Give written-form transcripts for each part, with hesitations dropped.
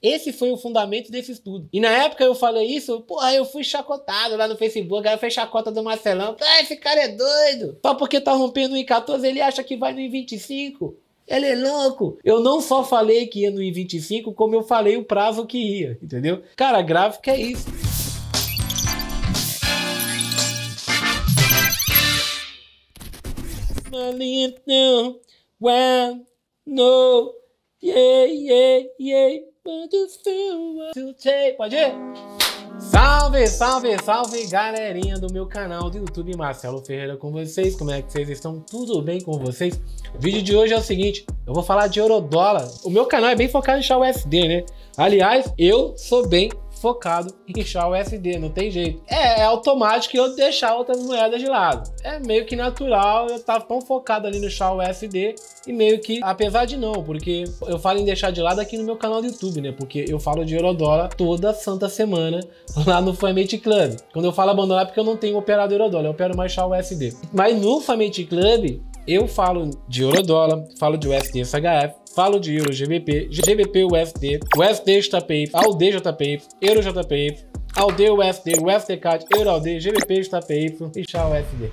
Esse foi o fundamento desse estudo. E na época eu falei isso, porra, eu fui chacotado lá no Facebook, aí foi chacota do Marcelão. Ah, esse cara é doido. Só porque tá rompendo no I14, ele acha que vai no I25. Ele é louco. Eu não só falei que ia no I25, como eu falei o prazo que ia, entendeu? Cara, gráfico é isso. Pode ir? Salve, salve, salve, galerinha do meu canal do YouTube, Marcelo Ferreira com vocês. Como é que vocês estão? Tudo bem com vocês? O vídeo de hoje é o seguinte, eu vou falar de eurodólar. O meu canal é bem focado em XAUSD, né? Aliás, eu sou bem focado em XAUSD, não tem jeito. É automático eu deixar outras moedas de lado. É meio que natural, eu tava tão focado ali no XAUSD e meio que, apesar de não, porque eu falo em deixar de lado aqui no meu canal do YouTube, né? Porque eu falo de eurodólar toda santa semana lá no Famate Club. Quando eu falo abandonar é porque eu não tenho operado eurodólar, eu opero mais XAUSD. Mas no Famate Club eu falo de eurodólar, falo de USD SHF, falo de Euro GBP, GBP USD, USD JPY, AUD JPY, Euro JPY, AUD USD, USD CAD, Euro AUD, GBP JPY e XAUSD.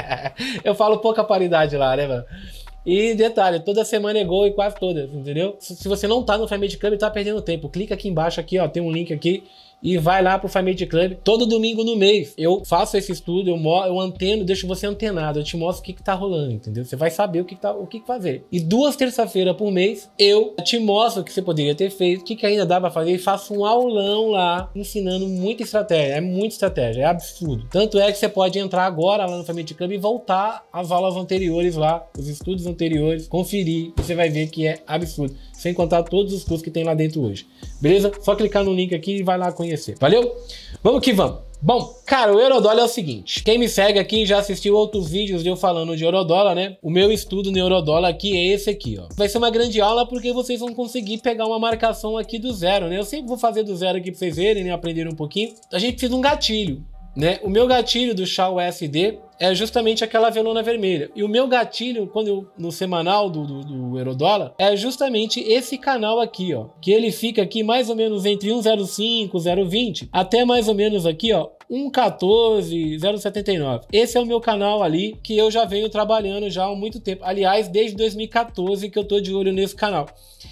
Eu falo pouca paridade lá, né, mano? E detalhe, toda semana é gol e quase todas, entendeu? Se você não tá no Famate Club, tá perdendo tempo. Clica aqui embaixo, aqui, ó, tem um link aqui. E vai lá pro Famate Club. Todo domingo no mês eu faço esse estudo, eu anteno, deixo você antenado. Eu te mostro o que tá rolando, entendeu? Você vai saber o que fazer. E 2 terça-feiras por mês eu te mostro o que você poderia ter feito, o que ainda dá pra fazer. E faço um aulão lá, ensinando muita estratégia. É muita estratégia, é absurdo. Tanto é que você pode entrar agora lá no Famate Club e voltar às aulas anteriores lá, os estudos anteriores, conferir. E você vai ver que é absurdo. Sem contar todos os cursos que tem lá dentro hoje. Beleza? Só clicar no link aqui e vai lá conhecer. Valeu? Vamos que vamos. Bom, cara, o eurodólar é o seguinte. Quem me segue aqui já assistiu outros vídeos de eu falando de eurodólar, né? O meu estudo no eurodólar aqui é esse aqui, ó. Vai ser uma grande aula porque vocês vão conseguir pegar uma marcação aqui do zero, né? Eu sempre vou fazer do zero aqui pra vocês verem, né? Aprenderem um pouquinho. A gente precisa de um gatilho, né? O meu gatilho do XAUSD é justamente aquela velona vermelha. E o meu gatilho, no semanal do eurodólar, é justamente esse canal aqui, ó. Que ele fica aqui mais ou menos entre 1,05, 0,20, até mais ou menos aqui, ó, 1,14, 0,79. Esse é o meu canal ali, que eu já venho trabalhando já há muito tempo. Aliás, desde 2014 que eu tô de olho nesse canal.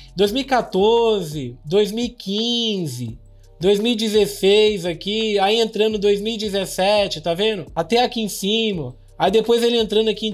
2014, 2015... 2016 aqui, aí entrando 2017, tá vendo? Até aqui em cima. Aí depois ele entrando aqui em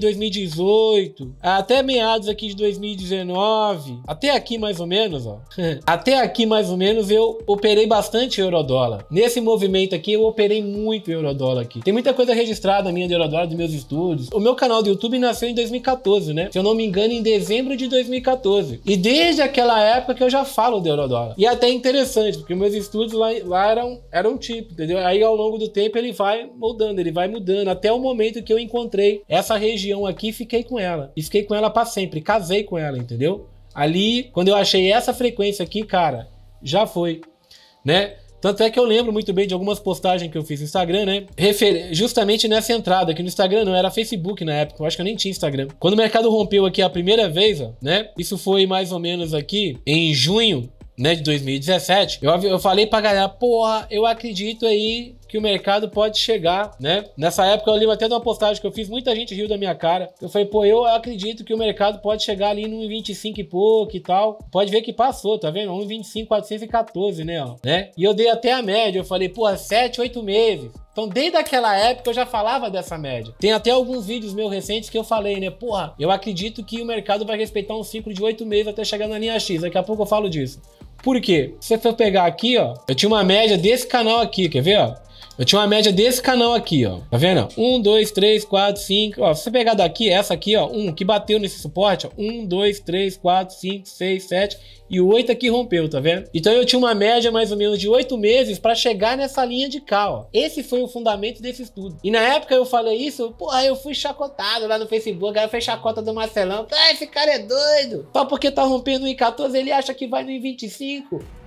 2018, até meados aqui de 2019, até aqui mais ou menos, ó. Até aqui mais ou menos eu operei bastante eurodólar. Nesse movimento aqui eu operei muito eurodólar aqui. Tem muita coisa registrada minha de eurodólar, dos meus estudos. O meu canal do YouTube nasceu em 2014, né? Se eu não me engano, em dezembro de 2014. E desde aquela época que eu já falo de eurodólar. E até interessante, porque meus estudos lá eram tipo, entendeu? Aí ao longo do tempo ele vai mudando, até o momento que eu encontrei essa região aqui e fiquei com ela. E fiquei com ela pra sempre, casei com ela, entendeu? Ali, quando eu achei essa frequência aqui, cara, já foi, né? Tanto é que eu lembro muito bem de algumas postagens que eu fiz no Instagram, né? Justamente nessa entrada, aqui no Instagram não, era Facebook na época, eu acho que eu nem tinha Instagram. Quando o mercado rompeu aqui a primeira vez, ó, né? Isso foi mais ou menos aqui em junho, né, de 2017, eu falei pra galera, porra, eu acredito aí que o mercado pode chegar, né? Nessa época eu lembro até de uma postagem que eu fiz, muita gente riu da minha cara. Eu falei, pô, eu acredito que o mercado pode chegar ali no 1,25 e pouco e tal. Pode ver que passou, tá vendo? 1,25, 414, né, ó, né? E eu dei até a média, eu falei, porra, 7, 8 meses. Então, desde aquela época eu já falava dessa média. Tem até alguns vídeos meus recentes que eu falei, né? Porra, eu acredito que o mercado vai respeitar um ciclo de 8 meses até chegar na linha X. Daqui a pouco eu falo disso. Por quê? Se você for pegar aqui, ó, eu tinha uma média desse canal aqui, quer ver, ó? Eu tinha uma média desse canal aqui, ó. Tá vendo? 1, 2, 3, 4, 5. Ó, se você pegar daqui, essa aqui, ó. Que bateu nesse suporte, ó. 1, 2, 3, 4, 5, 6, 7. E o 8 aqui rompeu, tá vendo? Então eu tinha uma média mais ou menos de 8 meses pra chegar nessa linha de cá, ó. Esse foi o fundamento desse estudo. E na época eu falei isso, porra, eu fui chacotado lá no Facebook. Aí foi chacota do Marcelão. Ah, esse cara é doido. Só porque tá rompendo no I14, ele acha que vai no I25.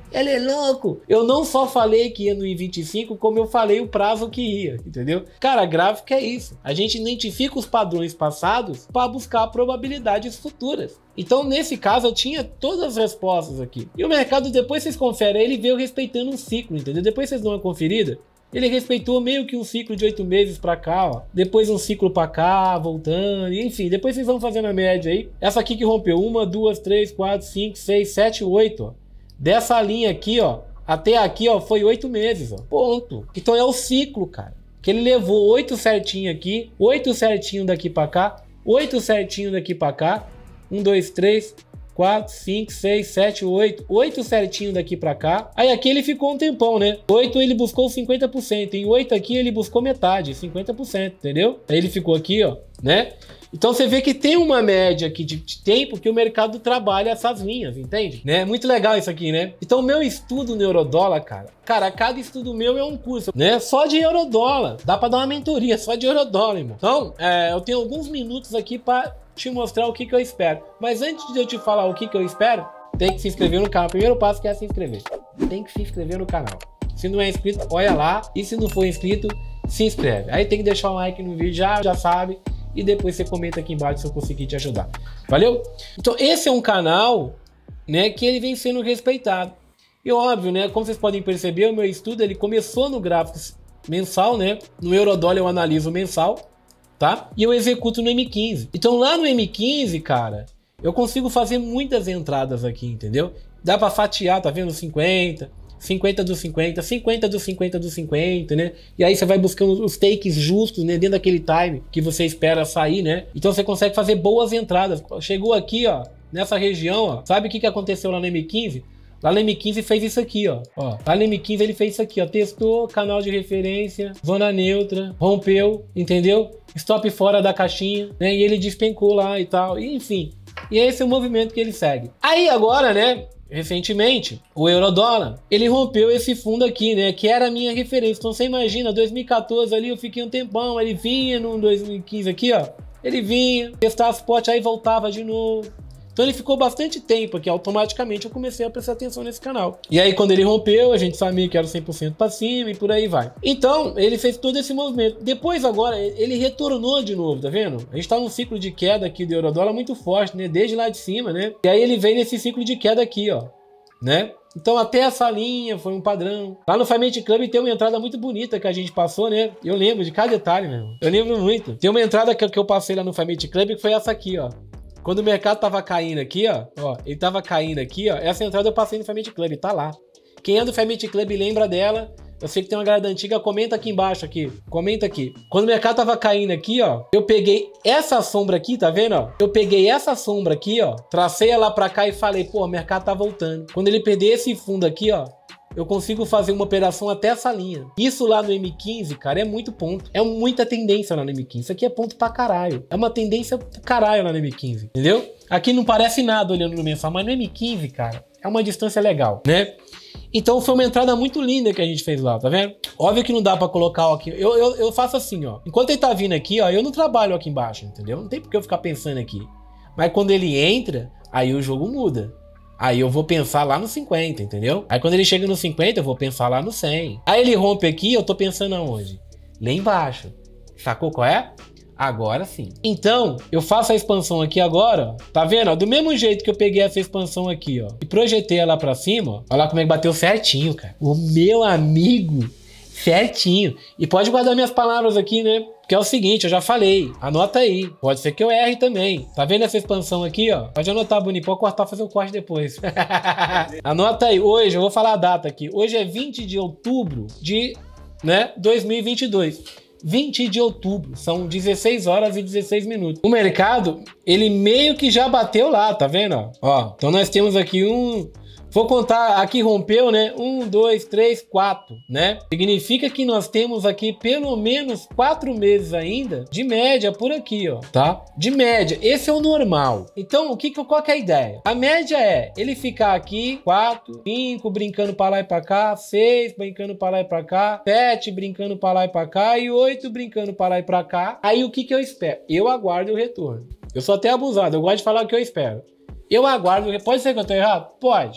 Ele é louco. Eu não só falei que ia no I25, como eu falei o prazo que ia, entendeu? Cara, gráfico é isso. A gente identifica os padrões passados para buscar probabilidades futuras. Então, nesse caso, eu tinha todas as respostas aqui. E o mercado, depois vocês conferem, ele veio respeitando um ciclo, entendeu? Depois vocês dão uma conferida. Ele respeitou meio que um ciclo de 8 meses pra cá, ó. Depois um ciclo pra cá, voltando, enfim. Depois vocês vão fazendo a média aí. Essa aqui que rompeu 1, 2, 3, 4, 5, 6, 7, 8, ó. Dessa linha aqui, ó, até aqui, ó, foi 8 meses, ó. Ponto. Então é o ciclo, cara. Que ele levou 8 certinho aqui, 8 certinho daqui pra cá, 8 certinho daqui pra cá. 1, 2, 3... 4, 5, 6, 7, 8. 8 certinho daqui pra cá. Aí aqui ele ficou um tempão, né? 8 ele buscou 50%. Em 8 aqui ele buscou metade, 50%, entendeu? Aí ele ficou aqui, ó, né? Então você vê que tem uma média aqui de tempo que o mercado trabalha essas linhas, entende? Né? Muito legal isso aqui, né? Então o meu estudo no eurodólar, cara, cada estudo meu é um curso, né? Só de eurodólar. Dá pra dar uma mentoria só de eurodólar, irmão. Então, eu tenho alguns minutos aqui pra te mostrar o que eu espero. Mas antes de eu te falar o que eu espero, tem que se inscrever no canal. O primeiro passo que é se inscrever. Tem que se inscrever no canal. Se não é inscrito, olha lá. E se não for inscrito, se inscreve. Aí tem que deixar um like no vídeo, já sabe. E depois você comenta aqui embaixo se eu conseguir te ajudar. Valeu? Então esse é um canal, né, que ele vem sendo respeitado. E óbvio, né, como vocês podem perceber, o meu estudo ele começou no gráfico mensal, né? No eurodólar eu analiso mensal. Tá? E eu executo no M15. Então lá no M15, cara, eu consigo fazer muitas entradas aqui, entendeu? Dá pra fatiar, tá vendo? 50, 50 do 50, 50 do 50 do 50, né? E aí você vai buscando os takes justos, né? Dentro daquele time que você espera sair, né? Então você consegue fazer boas entradas. Chegou aqui, ó, nessa região, ó. Sabe o que aconteceu lá no M15? Lá no M15 fez isso aqui, ó. Lá no M15 ele fez isso aqui, ó. Testou, canal de referência, zona neutra, rompeu, entendeu? Stop fora da caixinha, né? E ele despencou lá e tal, e, enfim. E esse é o movimento que ele segue. Aí agora, né? Recentemente, o eurodólar, ele rompeu esse fundo aqui, né? Que era a minha referência. Então você imagina, 2014 ali eu fiquei um tempão, ele vinha no 2015 aqui, ó. Ele vinha, testava spot, aí voltava de novo. Então ele ficou bastante tempo aqui, automaticamente eu comecei a prestar atenção nesse canal. E aí quando ele rompeu, a gente sabia que era 100% para cima e por aí vai. Então ele fez todo esse movimento. Depois agora ele retornou de novo, tá vendo? A gente tá num ciclo de queda aqui do eurodólar muito forte, né? Desde lá de cima, né? E aí ele vem nesse ciclo de queda aqui, ó, né? Então até essa linha foi um padrão. Lá no Financial Club tem uma entrada muito bonita que a gente passou, né? Eu lembro de cada detalhe, meu. Eu lembro muito. Tem uma entrada que eu passei lá no Financial Club que foi essa aqui, ó. Quando o mercado tava caindo aqui, ó, ele tava caindo aqui, ó, essa entrada eu passei no Financial Club, tá lá. Quem é do Financial Club lembra dela, eu sei que tem uma galera antiga, comenta aqui embaixo, aqui, comenta aqui. Quando o mercado tava caindo aqui, ó, eu peguei essa sombra aqui, tá vendo, ó? Eu peguei essa sombra aqui, ó, tracei ela pra cá e falei, pô, o mercado tá voltando. Quando ele perder esse fundo aqui, ó, eu consigo fazer uma operação até essa linha. Isso lá no M15, cara, é muito ponto. É muita tendência lá no M15. Isso aqui é ponto pra caralho. É uma tendência pra caralho lá no M15, entendeu? Aqui não parece nada olhando no mensal, mas no M15, cara, é uma distância legal, né? Então foi uma entrada muito linda que a gente fez lá, tá vendo? Óbvio que não dá pra colocar aqui. Eu faço assim, ó. Enquanto ele tá vindo aqui, ó, eu não trabalho aqui embaixo, entendeu? Não tem porque eu ficar pensando aqui. Mas quando ele entra, aí o jogo muda. Aí eu vou pensar lá no 50, entendeu? Aí quando ele chega no 50, eu vou pensar lá no 100. Aí ele rompe aqui, eu tô pensando aonde? Lá embaixo. Sacou qual é? Agora sim. Então, eu faço a expansão aqui agora, ó. Tá vendo? Ó, do mesmo jeito que eu peguei essa expansão aqui, ó, e projetei ela pra cima, ó. Olha lá como é que bateu certinho, cara. O meu amigo, certinho. E pode guardar minhas palavras aqui, né? Que é o seguinte, eu já falei, anota aí, pode ser que eu erre também. Tá vendo essa expansão aqui, ó? Pode anotar, bonito, pode cortar, fazer o corte depois. Anota aí, hoje, eu vou falar a data aqui. Hoje é 20 de outubro de, 2022. 20 de outubro, são 16 horas e 16 minutos. O mercado, ele meio que já bateu lá, tá vendo? Ó, então nós temos aqui vou contar, aqui rompeu, né? 1, 2, 3, 4, né? Significa que nós temos aqui pelo menos 4 meses ainda de média por aqui, ó, tá? De média, esse é o normal. Então, qual que é a ideia? A média é ele ficar aqui 4, 5, brincando pra lá e pra cá, 6, brincando pra lá e pra cá, 7, brincando pra lá e pra cá e 8, brincando pra lá e pra cá. Aí o que eu espero? Eu aguardo o retorno. Eu sou até abusado, eu gosto de falar o que eu espero. Eu aguardo, pode ser que eu tô errado? Pode.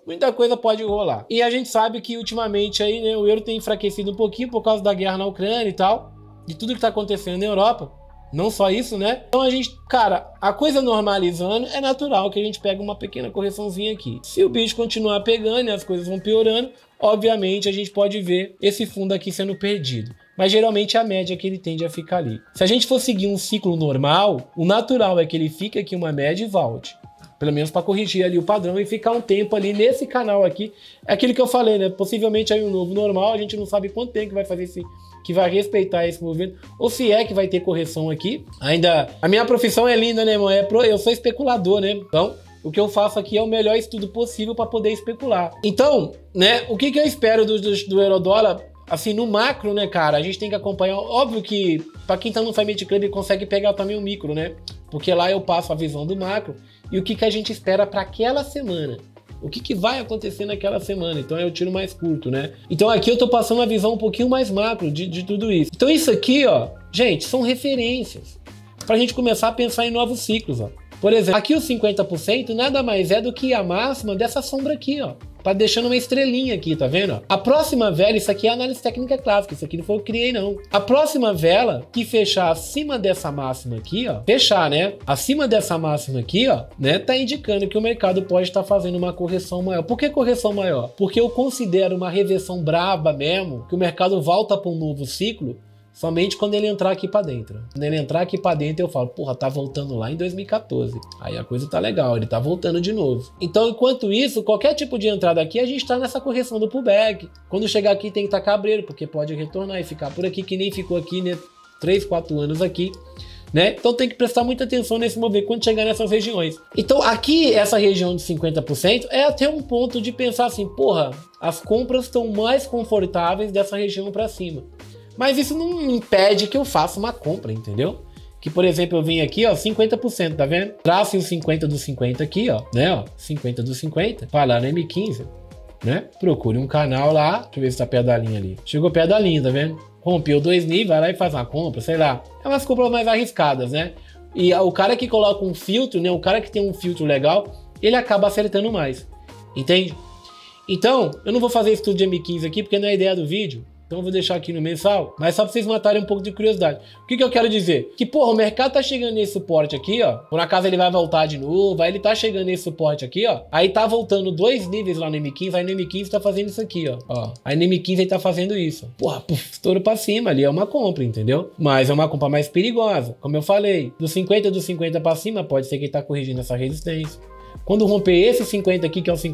muita coisa pode rolar. E a gente sabe que ultimamente aí, né, o euro tem enfraquecido um pouquinho por causa da guerra na Ucrânia e tal, de tudo que tá acontecendo na Europa. Não só isso, né? Então a gente, cara, a coisa normalizando, é natural que a gente pegue uma pequena correçãozinha aqui. Se o bicho continuar pegando e as coisas vão piorando, obviamente a gente pode ver esse fundo aqui sendo perdido. Mas geralmente é a média que ele tende a ficar ali. Se a gente for seguir um ciclo normal, o natural é que ele fique aqui uma média e volte. Pelo menos para corrigir ali o padrão e ficar um tempo ali nesse canal aqui. É aquilo que eu falei, né? Possivelmente aí um novo normal, a gente não sabe quanto tempo que vai fazer esse, que vai respeitar esse movimento, ou se é que vai ter correção aqui. Ainda, a minha profissão é linda, né, irmão? Eu sou especulador, né? Então, o que eu faço aqui é o melhor estudo possível para poder especular. Então, né, o que eu espero do eurodólar? Assim, no macro, né, cara, a gente tem que acompanhar. Óbvio que, para quem tá no Family Club, consegue pegar também o micro, né? Porque lá eu passo a visão do macro e o que a gente espera para aquela semana. O que vai acontecer naquela semana. Então é o tiro mais curto, né? Então aqui eu tô passando uma visão um pouquinho mais macro de tudo isso. Então isso aqui, ó, gente, são referências pra gente começar a pensar em novos ciclos, ó. Por exemplo, aqui os 50% nada mais é do que a máxima dessa sombra aqui, ó. Tá deixando uma estrelinha aqui, tá vendo? A próxima vela, isso aqui é análise técnica clássica, isso aqui não foi eu que criei, não. A próxima vela que fechar acima dessa máxima aqui, ó, fechar, né? Acima dessa máxima aqui, ó, né? Tá indicando que o mercado pode estar fazendo uma correção maior. Por que correção maior? Porque eu considero uma reversão braba mesmo, que o mercado volta para um novo ciclo, somente quando ele entrar aqui pra dentro. Quando ele entrar aqui pra dentro, eu falo, porra, tá voltando lá em 2014. Aí a coisa tá legal, ele tá voltando de novo. Então, enquanto isso, qualquer tipo de entrada aqui, a gente tá nessa correção do pullback. Quando chegar aqui, tem que estar cabreiro, porque pode retornar e ficar por aqui, que nem ficou aqui, né? 3, 4 anos aqui, né? Então tem que prestar muita atenção nesse movimento quando chegar nessas regiões. Então, aqui, essa região de 50% é até um ponto de pensar assim, porra, as compras estão mais confortáveis dessa região pra cima. Mas isso não impede que eu faça uma compra, entendeu? Que, por exemplo, eu vim aqui, ó, 50%, tá vendo? Trace o 50 do 50 aqui, ó, né, ó, 50 do 50, vai lá no M15, né? Procure um canal lá, deixa eu ver se tá perto da linha ali. Chegou perto da linha, tá vendo? Rompeu 2 níveis, vai lá e faz uma compra, sei lá. É umas compras mais arriscadas, né? E o cara que coloca um filtro, né, o cara que tem um filtro legal, ele acaba acertando mais, entende? Então, eu não vou fazer estudo de M15 aqui, porque não é a ideia do vídeo. Então eu vou deixar aqui no mensal, mas só pra vocês matarem um pouco de curiosidade. O que eu quero dizer? Que, porra, o mercado tá chegando nesse suporte aqui, ó. Por acaso ele vai voltar de novo, aí ele tá chegando nesse suporte aqui, ó. Aí tá voltando 2 níveis lá no M15, aí no M15 tá fazendo isso aqui, ó. Aí no M15 ele tá fazendo isso. Porra, estouro pra cima, ali é uma compra, entendeu? Mas é uma compra mais perigosa. Como eu falei, do 50 pra cima, pode ser que ele tá corrigindo essa resistência. Quando romper esse 50 aqui, que é o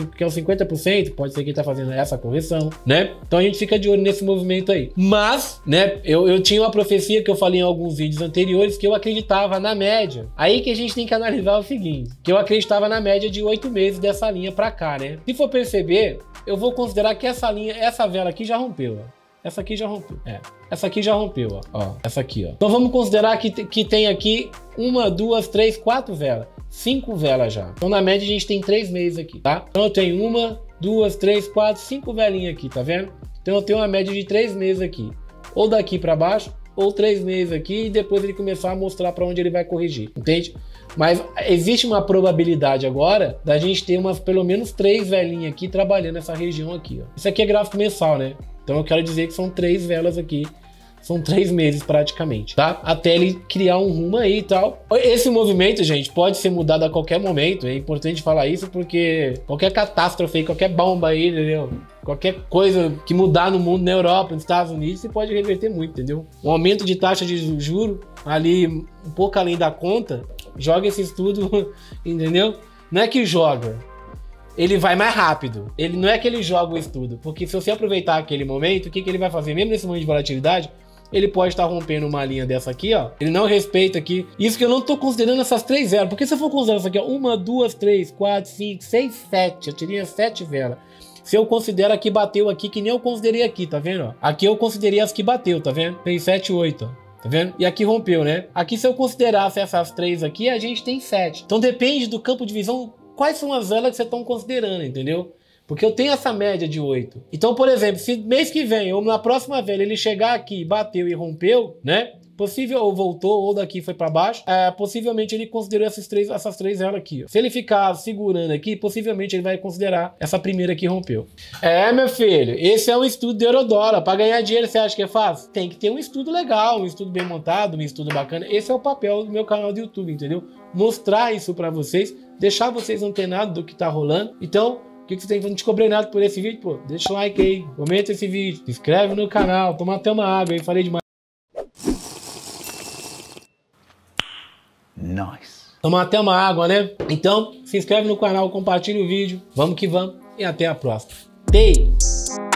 50%, pode ser que ele tá fazendo essa correção, né? Então a gente fica de olho nesse movimento aí. Mas, né, eu tinha uma profecia que eu falei em alguns vídeos anteriores que eu acreditava na média. Aí que a gente tem que analisar o seguinte, que eu acreditava na média de 8 meses dessa linha pra cá, né? Se for perceber, eu vou considerar que essa linha, essa vela aqui já rompeu, ó. Essa aqui já rompeu. Essa aqui já rompeu, ó. Essa aqui, ó. Então vamos considerar que tem aqui 1, 2, 3, 4 velas. 5 velas já. Então na média a gente tem 3 meses aqui, tá? Então eu tenho 1, 2, 3, 4, 5 velinhas aqui, tá vendo? Então eu tenho uma média de 3 meses aqui. Ou daqui pra baixo, ou 3 meses aqui e depois ele começar a mostrar pra onde ele vai corrigir, entende? Mas existe uma probabilidade agora da gente ter pelo menos 3 velinhas aqui trabalhando nessa região aqui, ó. Isso aqui é gráfico mensal, né? Então eu quero dizer que são 3 velas aqui. São 3 meses praticamente, tá? Até ele criar um rumo aí e tal. Esse movimento, gente, pode ser mudado a qualquer momento. É importante falar isso porque qualquer catástrofe aí, qualquer bomba aí, entendeu? Qualquer coisa que mudar no mundo, na Europa, nos Estados Unidos, você pode reverter muito, entendeu? Um aumento de taxa de juros ali um pouco além da conta, joga esse estudo, entendeu? Não é que joga. Ele vai mais rápido. Ele não é que ele joga o estudo, porque se você aproveitar aquele momento, o que ele vai fazer? Mesmo nesse momento de volatilidade, ele pode estar rompendo uma linha dessa aqui, ó. Ele não respeita aqui. Isso que eu não tô considerando essas 3 velas. Porque se eu for considerar isso aqui, ó, 1, 2, 3, 4, 5, 6, 7. Eu teria 7 velas. Se eu considero aqui, bateu aqui, que nem eu considerei aqui, tá vendo? Ó? Aqui eu considerei as que bateu, tá vendo? Tem 7, 8, ó. Tá vendo? E aqui rompeu, né? Aqui se eu considerasse essas 3 aqui, a gente tem 7. Então depende do campo de visão, quais são as velas que vocês estão considerando, entendeu? Porque eu tenho essa média de 8. Então, por exemplo, se mês que vem ou na próxima vela ele chegar aqui, bateu e rompeu, né? possível ou voltou, ou daqui foi para baixo, possivelmente ele considerou essas três elas aqui. Ó. Se ele ficar segurando aqui, possivelmente ele vai considerar essa primeira que rompeu. Meu filho, esse é um estudo de eurodólar. Para ganhar dinheiro, você acha que é fácil? Tem que ter um estudo legal, um estudo bem montado, um estudo bacana. Esse é o papel do meu canal do YouTube, entendeu? Mostrar isso para vocês, deixar vocês antenados do que tá rolando. Então, o que você tem que fazer? Não te cobrei nada por esse vídeo, pô. Deixa o like aí, comenta esse vídeo, se inscreve no canal, toma até uma água aí, falei demais. Nice. Toma até uma água, né? Então, se inscreve no canal, compartilha o vídeo. Vamos que vamos e até a próxima. Tei!